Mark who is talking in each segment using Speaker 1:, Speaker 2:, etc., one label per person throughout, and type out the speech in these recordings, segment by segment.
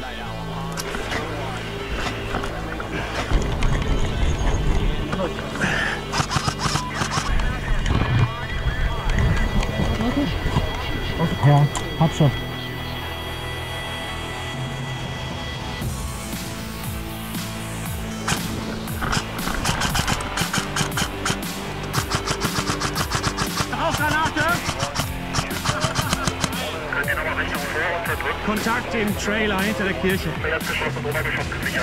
Speaker 1: Ja, hab schon.
Speaker 2: Kontakt im Trailer hinter der Kirche.
Speaker 3: Gesichert.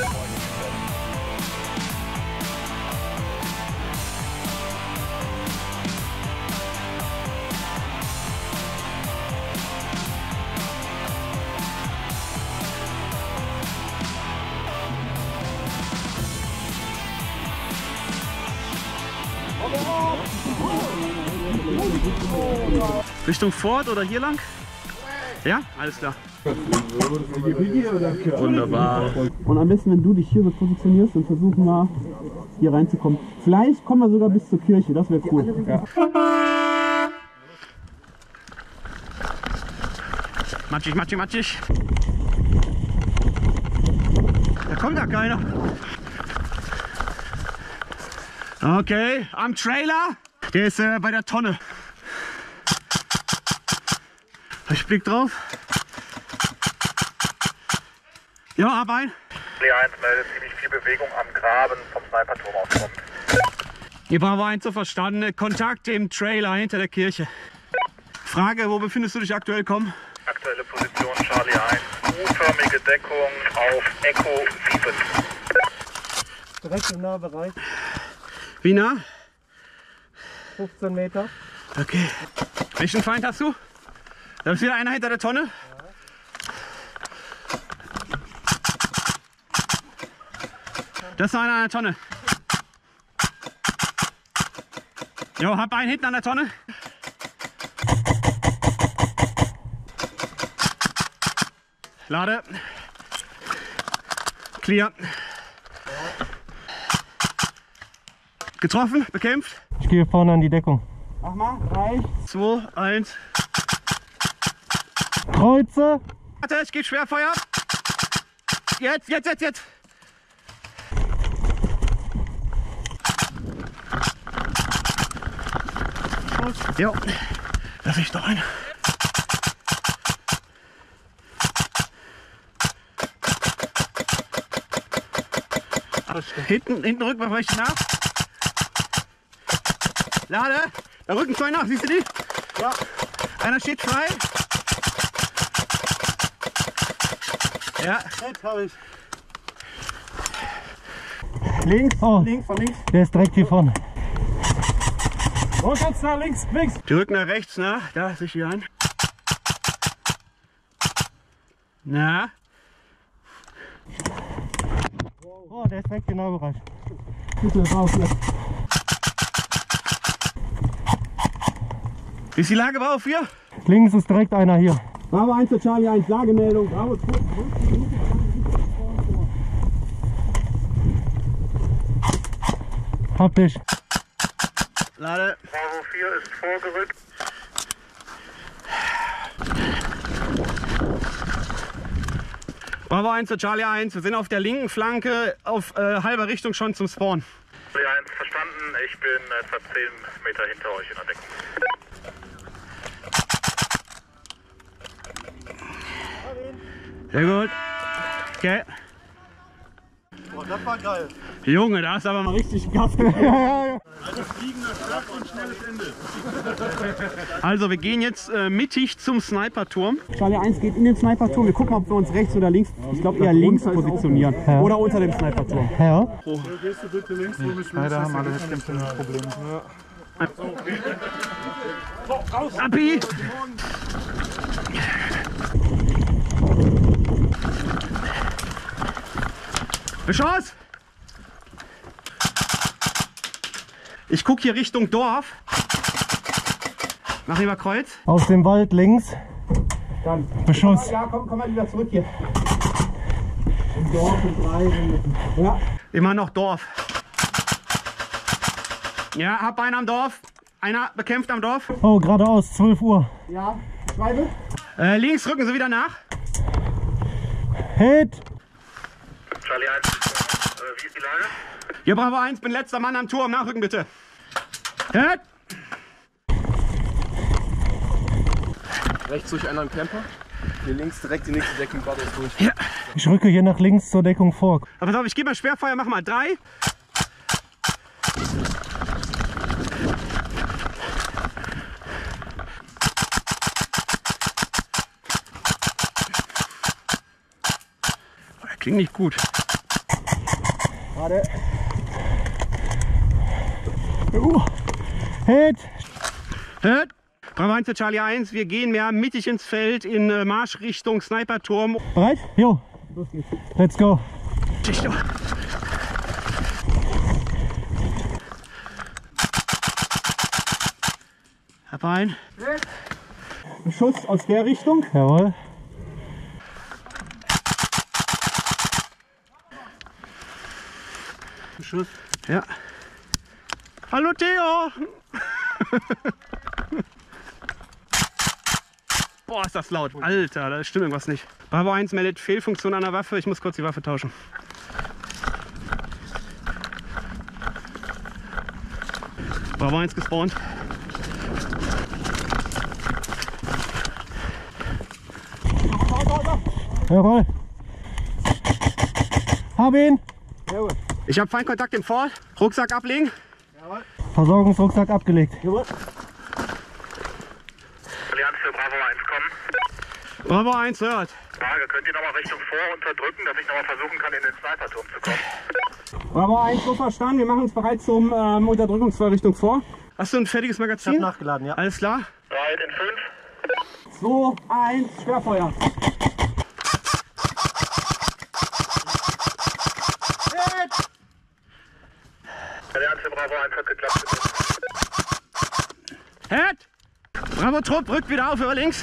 Speaker 2: Richtung Fort oder hier lang? Ja, alles klar. Wunderbar.
Speaker 4: Und am besten, wenn du dich hier so positionierst, und versuchen wir hier reinzukommen. Vielleicht kommen wir sogar bis zur Kirche, das wäre cool. Ja.
Speaker 2: Matschig, matschig, matschig. Da kommt gar keiner. Okay, am Trailer. Der ist bei der Tonne. Ich blick drauf. Ja, ab ein.
Speaker 3: D1 meldet ziemlich viel Bewegung am Graben vom Sniperturm aus kommt.
Speaker 2: Hier Bravo 1 so verstanden. Kontakt im Trailer hinter der Kirche. Frage, wo befindest du dich aktuell? Komm.
Speaker 3: Aktuelle Position Charlie 1. U-förmige Deckung auf Echo 7.
Speaker 1: Direkt im Nahbereich.
Speaker 2: Wie nah?
Speaker 1: 15 Meter.
Speaker 2: Okay. Welchen Feind hast du? Da ist wieder einer hinter der Tonne. Das ist noch einer an der Tonne. Jo, hab einen hinten an der Tonne. Lade. Clear. Getroffen, bekämpft.
Speaker 1: Ich gehe vorne an die Deckung.
Speaker 4: Mach mal, 3,
Speaker 2: 2, 1.
Speaker 1: Kreuze.
Speaker 2: Warte, ich gebe Schwerfeuer. Jetzt. Jo, lass ich doch ein. Hinten Rücken, weil ich nach. Lade, da rücken zwei nach, siehst du die? Ja. Einer steht frei. Ja.
Speaker 1: Jetzt habe ich.
Speaker 4: links,
Speaker 1: Oh.
Speaker 4: links, von links.
Speaker 1: Der ist direkt hier vorne.
Speaker 4: Und ganz nach links, links.
Speaker 2: Die rücken nach rechts, na, da sich hier an. Na,
Speaker 1: Oh, der ist direkt im Nahbereich.
Speaker 4: Bitte drauf hier.
Speaker 2: wie ist die Lage, Bravo 4?
Speaker 1: Links ist direkt einer hier.
Speaker 4: Bravo 1 zu Charlie 1, Lagemeldung. Bravo 2.
Speaker 1: Hab dich.
Speaker 2: Lade.
Speaker 3: Bravo 4 ist vorgerückt.
Speaker 2: Bravo 1 zu Charlie 1. Wir sind auf der linken Flanke auf halber Richtung schon zum Spawn.
Speaker 3: D1 verstanden, ich bin etwa 10 Meter hinter euch in der Deckung.
Speaker 2: Sehr gut. Okay.
Speaker 1: Oh, das war geil.
Speaker 2: Junge, da ist aber mal richtig Gas gegeben.
Speaker 1: Also fliegender Start und schnelles Ende.
Speaker 2: Also wir gehen jetzt mittig zum Sniperturm.
Speaker 4: Charlie 1 geht in den Sniperturm. Wir gucken, ob wir uns rechts oder links, ich glaube eher links positionieren.
Speaker 1: Ja.
Speaker 4: Oder unter dem Sniperturm.
Speaker 1: Ja.
Speaker 5: Gehst du bitte links, wo mich
Speaker 1: Leider haben alle Probleme.
Speaker 2: Abi! Beschuss! Ich gucke hier Richtung Dorf. Nach Kreuz.
Speaker 1: Aus dem Wald links.
Speaker 4: Dann.
Speaker 1: Beschuss.
Speaker 4: Ja, komm mal wieder zurück hier. Im Dorf in 3 Minuten. Ja.
Speaker 2: Immer noch Dorf. Ja, hab einen am Dorf. Einer bekämpft am Dorf.
Speaker 1: Oh, geradeaus, 12 Uhr.
Speaker 4: Ja, Schweibe.
Speaker 2: Links rücken sie wieder nach.
Speaker 1: Hit!
Speaker 3: Charlie 1, wie ist die Lage?
Speaker 2: Hier Bravo 1, bin letzter Mann am Turm. Nachrücken bitte. Hit!
Speaker 6: Rechts durch einer im Camper. Hier links direkt die nächste Deckung geradeaus durch.
Speaker 2: Ja.
Speaker 1: Ich rücke hier nach links zur Deckung vor.
Speaker 2: Aber pass auf, ich gebe mal Schwerfeuer, mach mal 3. Oh, das klingt nicht gut.
Speaker 1: Warte. Hit!
Speaker 2: Hit! Bravo 1 zu Charlie 1, wir gehen mehr mittig ins Feld in Marschrichtung Sniperturm.
Speaker 1: Bereit? Jo.
Speaker 4: Los geht's.
Speaker 1: Let's go.
Speaker 2: Hab ein.
Speaker 4: Beschuss aus der Richtung.
Speaker 1: Jawohl.
Speaker 4: Beschuss.
Speaker 2: Ja. Hallo Theo! Boah, ist das laut. Alter, da stimmt irgendwas nicht. Bravo 1 meldet Fehlfunktion an der Waffe. Ich muss kurz die Waffe tauschen. Bravo 1 gespawnt.
Speaker 1: Jawohl. Hab ihn.
Speaker 2: Ich habe Feindkontakt im Fort. Rucksack ablegen.
Speaker 1: Versorgungsrucksack abgelegt.
Speaker 3: Charlie 1 für Bravo 1 kommen.
Speaker 2: Bravo 1 hört.
Speaker 3: Frage, könnt ihr nochmal Richtung vor unterdrücken, dass ich nochmal versuchen kann, in den Sniperturm zu kommen?
Speaker 4: Bravo 1, so verstanden. Wir machen uns bereit zum Unterdrückungsfeuer Richtung vor.
Speaker 2: Hast du ein fertiges
Speaker 1: Ich hab
Speaker 2: Magazin?
Speaker 1: nachgeladen, ja.
Speaker 2: Alles klar?
Speaker 3: Bereit in 5.
Speaker 4: 2, 1, Schwerfeuer.
Speaker 3: Charlie 1 für Bravo 1 hat geklappt.
Speaker 2: Hit! Bravo Trupp, rückt wieder auf über links.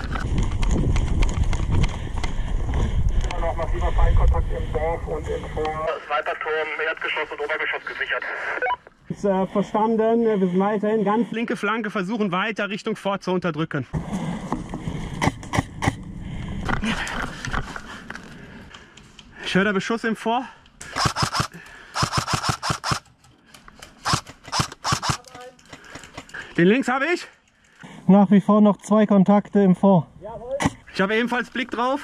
Speaker 3: Immer noch massiver Feindkontakt im Dorf und im Vor. Sniperturm, Erdgeschoss und Obergeschoss gesichert.
Speaker 4: Ist, verstanden. Wir sind weiterhin ganz.
Speaker 2: Linke Flanke versuchen weiter Richtung Fort zu unterdrücken. Ich höre da Beschuss im Fort. Den links habe ich.
Speaker 1: Nach wie vor noch 2 Kontakte im Fort.
Speaker 2: Ich habe ebenfalls Blick drauf.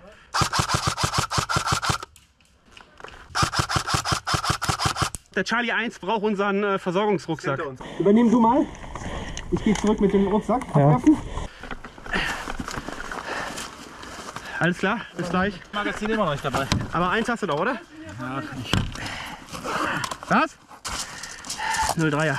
Speaker 2: Der Charlie 1 braucht unseren Versorgungsrucksack.
Speaker 4: Übernimm du mal. Ich gehe zurück mit dem Rucksack.
Speaker 1: Ja.
Speaker 4: Abwerfen.
Speaker 2: Alles klar, bis gleich.
Speaker 6: Magazin immer noch nicht dabei.
Speaker 2: Aber 1 hast du doch, oder? Ja, nicht. Was? 03er.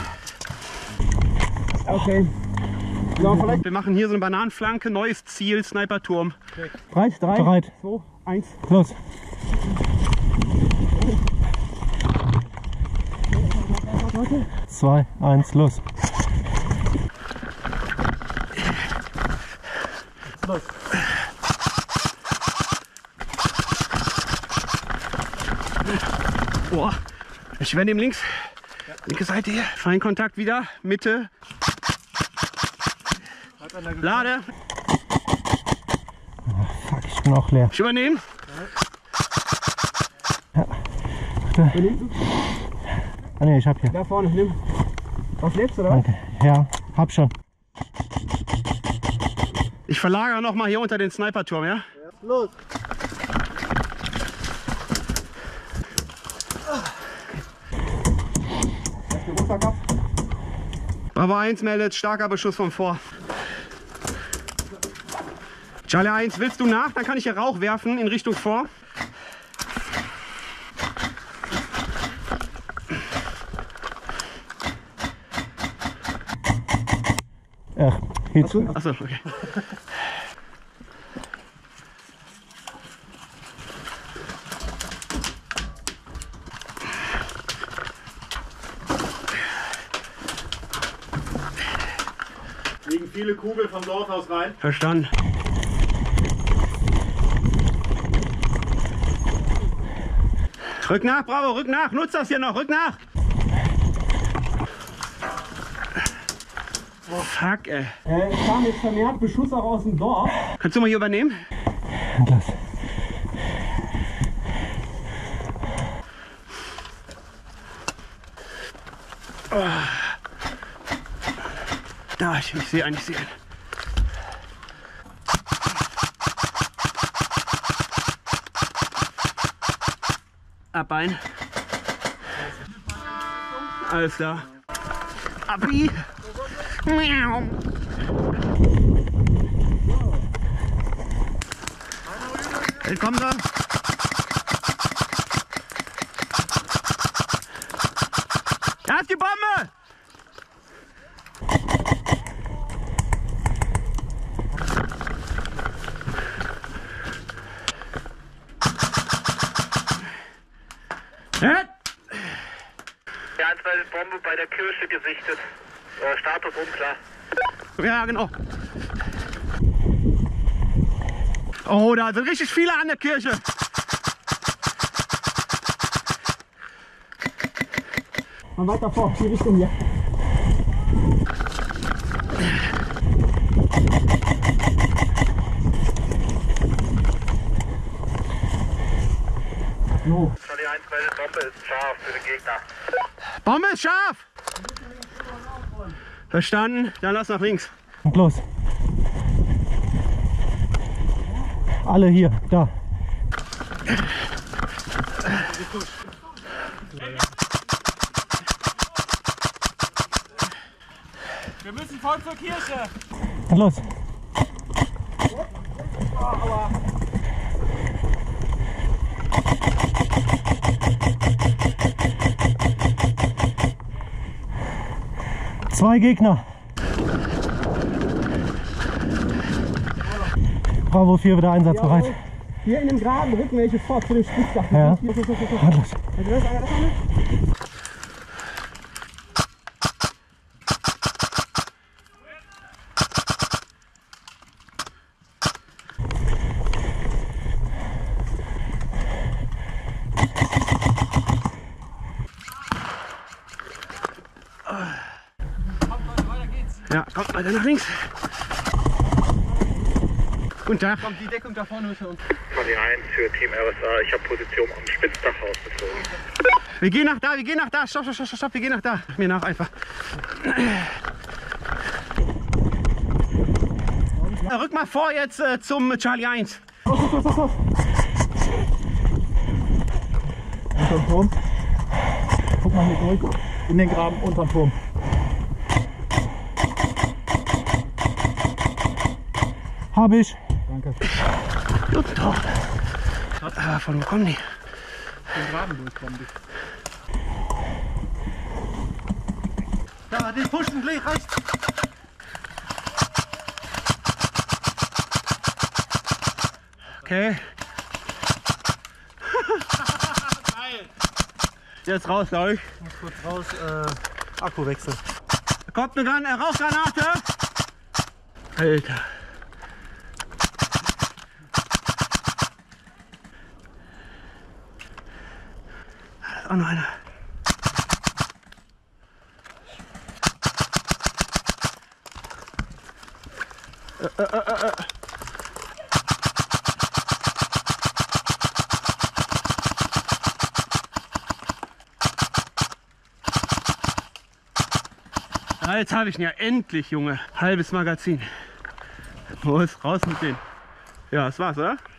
Speaker 4: Okay. So, vielleicht.
Speaker 2: Wir machen hier so eine Bananenflanke, neues Ziel, Sniperturm.
Speaker 4: Bereit? 3,
Speaker 1: Bereit.
Speaker 4: 2, 1.
Speaker 1: Los. Zwei, 1, los.
Speaker 4: Los.
Speaker 2: Boah, ich werde ihm links. Linke Seite hier. Feindkontakt wieder. Mitte. Lade.
Speaker 1: Fuck, ich bin auch leer.
Speaker 2: Ich übernehme.
Speaker 1: Ah ne, ich hab hier.
Speaker 4: Da vorne, nimm. Was lebst oder was?
Speaker 1: Danke. Ja, hab schon.
Speaker 2: Ich verlagere noch mal hier unter den Sniperturm, ja?
Speaker 4: Los. Lass den Rucksack ab.
Speaker 2: Bravo 1 meldet starker Beschuss vom Fort. Charlie 1, willst du nach? Dann kann ich hier Rauch werfen in Richtung Fort.
Speaker 1: Ach, Hit.
Speaker 2: Achso, okay.
Speaker 5: Liegen viele Kugeln vom Dorf aus rein.
Speaker 2: Verstanden. Rück nach, Bravo, rück nach. Nutzt das hier noch, rück nach. Oh, fuck, ey.
Speaker 4: Es kam jetzt vermehrt Beschuss auch aus dem Dorf.
Speaker 2: Kannst du mal hier übernehmen?
Speaker 1: Los.
Speaker 2: Da, ich sehe einen, ich sehe einen. Abbein. Alles klar. Abi. Miau. Willkommen da. Da ist die Bombe!
Speaker 3: Die einzelne Bombe bei der Kirche gesichtet. Status unklar.
Speaker 2: Ja, genau. Oh, da sind richtig viele an der Kirche.
Speaker 4: Mal weiter vor, die Richtung hier. So.
Speaker 3: Die einzelne Bombe ist scharf für den Gegner.
Speaker 2: Bombe ist scharf. Verstanden? Dann lass nach links.
Speaker 1: Und los. Alle hier, da.
Speaker 5: Wir müssen voll zur Kirche.
Speaker 1: Und los. Zwei Gegner. Bravo 4 wieder einsatzbereit.
Speaker 4: Ja, hier in dem Graben rücken welche vor zu dem Spitzdach.
Speaker 1: Ja.
Speaker 4: Hier, so.
Speaker 1: Und los.
Speaker 2: Ja, kommt weiter nach links. Guten Tag.
Speaker 6: Kommt die Deckung da vorne für uns.
Speaker 3: Charlie 1 für Team RSA. Ich habe Position am Spitzdachhaus bezogen.
Speaker 2: Wir gehen nach da, wir gehen nach da. Stopp, wir gehen nach da. Mir nach einfach. Rück mal vor jetzt zum Charlie 1.
Speaker 4: Unterm Turm. Guck mal hier durch. In den Graben unterm Turm.
Speaker 1: Hab ich.
Speaker 4: Danke.
Speaker 2: Gut, doch. Von wo kommen die?
Speaker 6: Den Graben durchkommen.
Speaker 5: Da, den pushen gleich rechts.
Speaker 2: Okay.
Speaker 5: Geil.
Speaker 2: Jetzt raus, glaube ich.
Speaker 5: Ich muss kurz raus, Akku wechseln.
Speaker 2: Da kommt eine Rauchgranate. Alter. Da ist auch noch einer. Ah, jetzt habe ich ihn ja endlich, Junge. Halbes Magazin. Los, raus mit denen. Ja, das war's, oder?